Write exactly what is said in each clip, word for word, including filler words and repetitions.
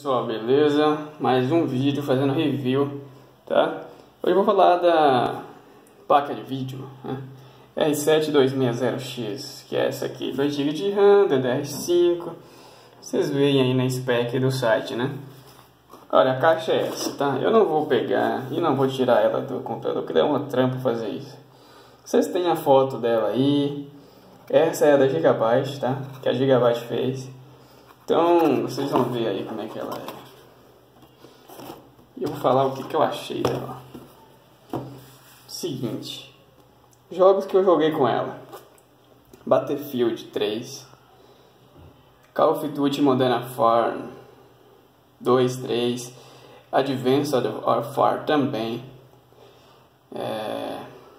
Pessoal, beleza? Mais um vídeo fazendo review, tá? Hoje eu vou falar da placa de vídeo, né? R sete dois seis zero X, que é essa aqui, dois gigas de RAM, D D R cinco. Vocês veem aí na spec do site, né? Olha, a caixa é essa, tá? Eu não vou pegar e não vou tirar ela do computador, porque dá uma trampa fazer isso. Vocês têm a foto dela aí. Essa é a da Gigabyte, tá? Que a Gigabyte fez. Então, vocês vão ver aí como é que ela é. E eu vou falar o que, que eu achei dela. Seguinte. Jogos que eu joguei com ela. Battlefield três. Call of Duty Modern Warfare dois, três. Advanced Warfare também. É...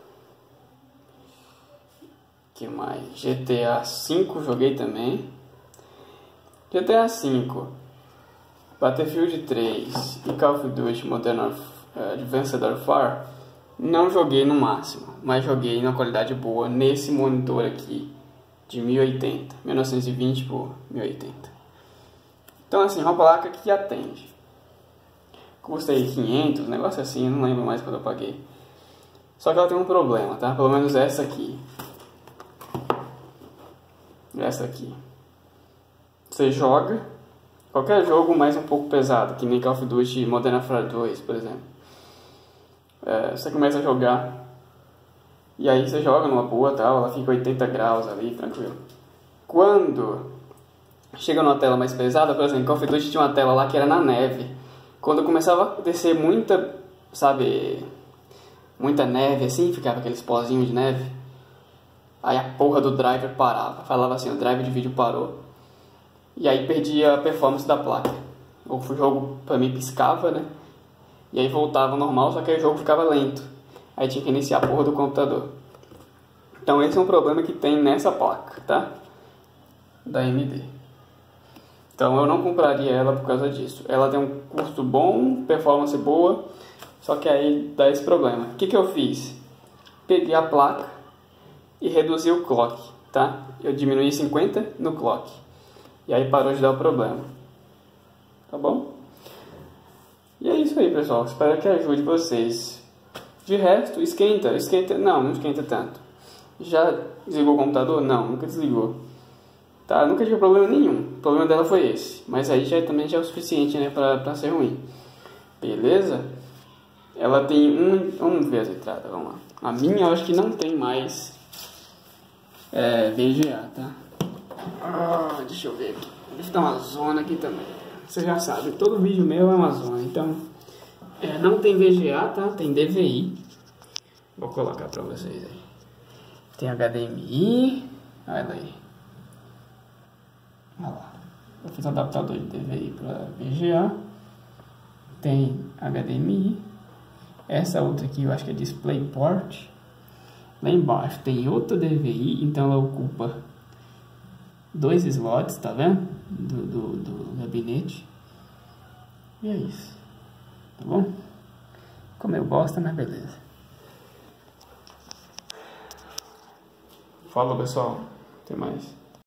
que mais? G T A cinco joguei também. G T A cinco, Battlefield três e Call of Duty Modern Warfare, uh, Advanced Warfare não joguei no máximo, mas joguei na qualidade boa nesse monitor aqui de mil e oitenta, mil novecentos e vinte por mil e oitenta. Então assim, uma placa que atende. Custa aí quinhentos, um negócio assim, não lembro mais quando eu paguei. Só que ela tem um problema, tá? Pelo menos essa aqui. Essa aqui. Você joga qualquer jogo mais um pouco pesado, que nem Call of Duty Modern Warfare dois, por exemplo. É, você começa a jogar e aí você joga numa boa, tal, ela fica oitenta graus ali, tranquilo. Quando chega numa tela mais pesada, por exemplo, Call of Duty tinha uma tela lá que era na neve. Quando começava a descer muita, sabe, muita neve assim, ficava aqueles pozinhos de neve. Aí a porra do driver parava, falava assim, o driver de vídeo parou. E aí perdia a performance da placa. O jogo pra mim piscava, né? E aí voltava ao normal, só que aí o jogo ficava lento. Aí tinha que iniciar a porra do computador. Então esse é um problema que tem nessa placa, tá? Da A M D. Então eu não compraria ela por causa disso. Ela tem um custo bom, performance boa, só que aí dá esse problema. O que que eu fiz? Peguei a placa e reduzi o clock, tá? Eu diminuí cinquenta no clock. E aí parou de dar o problema. Tá bom? E é isso aí, pessoal. Espero que ajude vocês. De resto, esquenta. Esquenta. Não, não esquenta tanto. Já desligou o computador? Não, nunca desligou. Tá? Nunca tive problema nenhum. O problema dela foi esse. Mas aí já, também já é o suficiente, né? Pra, pra ser ruim. Beleza? Ela tem um... Vamos ver as entradas. Vamos lá. A minha eu acho que não tem mais é, V G A, tá? Ah, deixa eu ver aqui. Deixa eu dar uma zona aqui também. Você já sabe, todo vídeo meu é uma zona. Então, é, não tem V G A, tá? Tem D V I. Vou colocar pra vocês aí. Tem H D M I. Olha aí. Olha lá. Eu fiz adaptador de D V I pra V G A. Tem H D M I. Essa outra aqui eu acho que é DisplayPort. Lá embaixo tem outra D V I, então ela ocupa dois slots, tá vendo? Do, do, do gabinete. E é isso. Tá bom? Como eu gosto, né? Beleza. Falou, pessoal. Até mais.